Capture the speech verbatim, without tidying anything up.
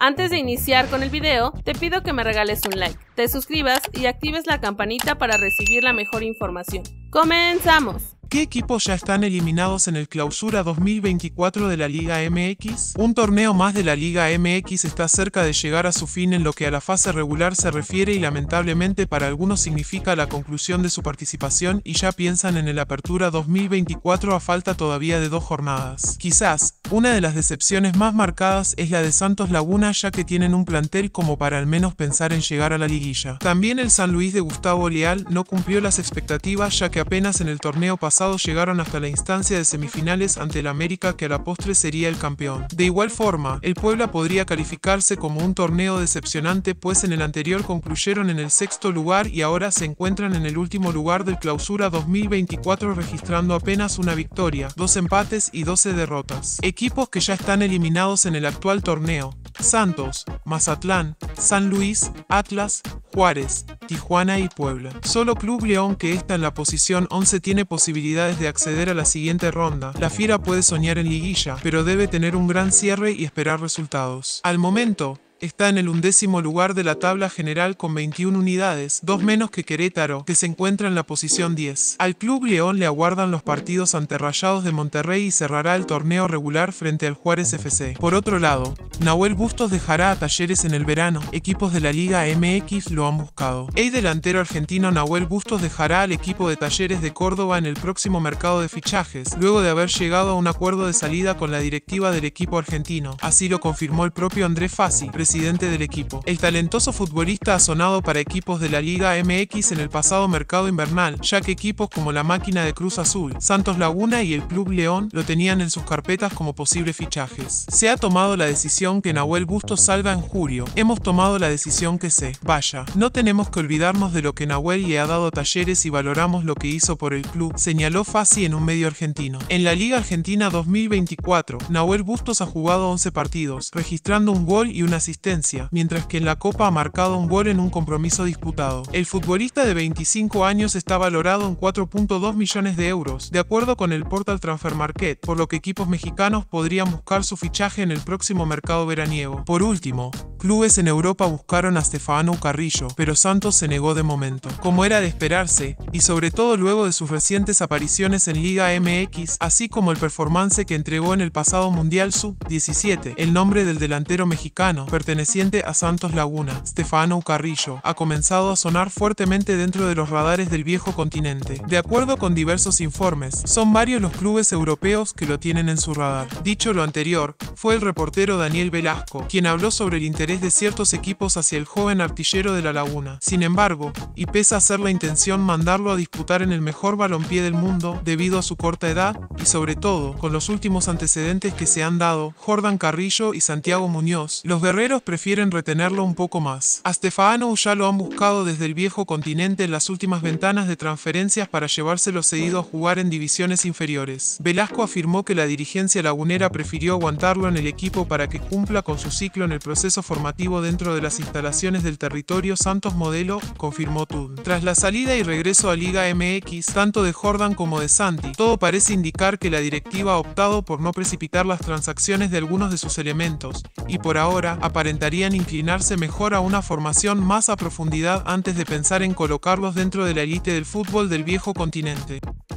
Antes de iniciar con el video, te pido que me regales un like, te suscribas y actives la campanita para recibir la mejor información. ¡Comenzamos! ¿Qué equipos ya están eliminados en el Clausura dos mil veinticuatro de la Liga M X? Un torneo más de la Liga M X está cerca de llegar a su fin en lo que a la fase regular se refiere y lamentablemente para algunos significa la conclusión de su participación y ya piensan en el Apertura dos mil veinticuatro a falta todavía de dos jornadas. Quizás, una de las decepciones más marcadas es la de Santos Laguna, ya que tienen un plantel como para al menos pensar en llegar a la liguilla. También el San Luis de Gustavo Leal no cumplió las expectativas, ya que apenas en el torneo pasado llegaron hasta la instancia de semifinales ante el América, que a la postre sería el campeón. De igual forma, el Puebla podría calificarse como un torneo decepcionante, pues en el anterior concluyeron en el sexto lugar y ahora se encuentran en el último lugar del Clausura dos mil veinticuatro, registrando apenas una victoria, dos empates y doce derrotas. Equipos que ya están eliminados en el actual torneo: Santos, Mazatlán, San Luis, Atlas, Juárez, Tijuana y Puebla. Solo Club León, que está en la posición once, tiene posibilidades de acceder a la siguiente ronda. La Fiera puede soñar en liguilla, pero debe tener un gran cierre y esperar resultados. Al momento, está en el undécimo lugar de la tabla general con veintiuna unidades, dos menos que Querétaro, que se encuentra en la posición diez. Al Club León le aguardan los partidos ante Rayados de Monterrey y cerrará el torneo regular frente al Juárez F C. Por otro lado, Nahuel Bustos dejará a Talleres en el verano. Equipos de la Liga M X lo han buscado. El delantero argentino Nahuel Bustos dejará al equipo de Talleres de Córdoba en el próximo mercado de fichajes, luego de haber llegado a un acuerdo de salida con la directiva del equipo argentino. Así lo confirmó el propio Andrés Fassi, presidente del equipo. El talentoso futbolista ha sonado para equipos de la Liga M X en el pasado mercado invernal, ya que equipos como la Máquina de Cruz Azul, Santos Laguna y el Club León lo tenían en sus carpetas como posibles fichajes. Se ha tomado la decisión que Nahuel Bustos salga en julio. Hemos tomado la decisión que se vaya. No tenemos que olvidarnos de lo que Nahuel le ha dado a Talleres y valoramos lo que hizo por el club, señaló Fassi en un medio argentino. En la Liga Argentina dos mil veinticuatro, Nahuel Bustos ha jugado once partidos, registrando un gol y una asistencia, mientras que en la Copa ha marcado un gol en un compromiso disputado. El futbolista de veinticinco años está valorado en cuatro punto dos millones de euros, de acuerdo con el portal Transfermarkt, por lo que equipos mexicanos podrían buscar su fichaje en el próximo mercado veraniego. Por último, clubes en Europa buscaron a Stefano Carrillo, pero Santos se negó de momento. Como era de esperarse, y sobre todo luego de sus recientes apariciones en Liga M X, así como el performance que entregó en el pasado Mundial sub diecisiete, el nombre del delantero mexicano, perteneciente a Santos Laguna, Stefano Carrillo, ha comenzado a sonar fuertemente dentro de los radares del viejo continente. De acuerdo con diversos informes, son varios los clubes europeos que lo tienen en su radar. Dicho lo anterior, fue el reportero Daniel Velasco quien habló sobre el interés de ciertos equipos hacia el joven artillero de la Laguna. Sin embargo, y pese a ser la intención mandarlo a disputar en el mejor balompié del mundo debido a su corta edad, y sobre todo, con los últimos antecedentes que se han dado, Jordan Carrillo y Santiago Muñoz, los guerreros prefieren retenerlo un poco más. A Stefano ya lo han buscado desde el viejo continente en las últimas ventanas de transferencias para llevárselo cedido a jugar en divisiones inferiores. Velasco afirmó que la dirigencia lagunera prefirió aguantarlo en el equipo para que cumpla con su ciclo en el proceso formativo dentro de las instalaciones del territorio Santos modelo, confirmó Tud. Tras la salida y regreso a Liga M X, tanto de Jordan como de Santi, todo parece indicar que la directiva ha optado por no precipitar las transacciones de algunos de sus elementos, y por ahora aparentarían inclinarse mejor a una formación más a profundidad antes de pensar en colocarlos dentro de la élite del fútbol del viejo continente.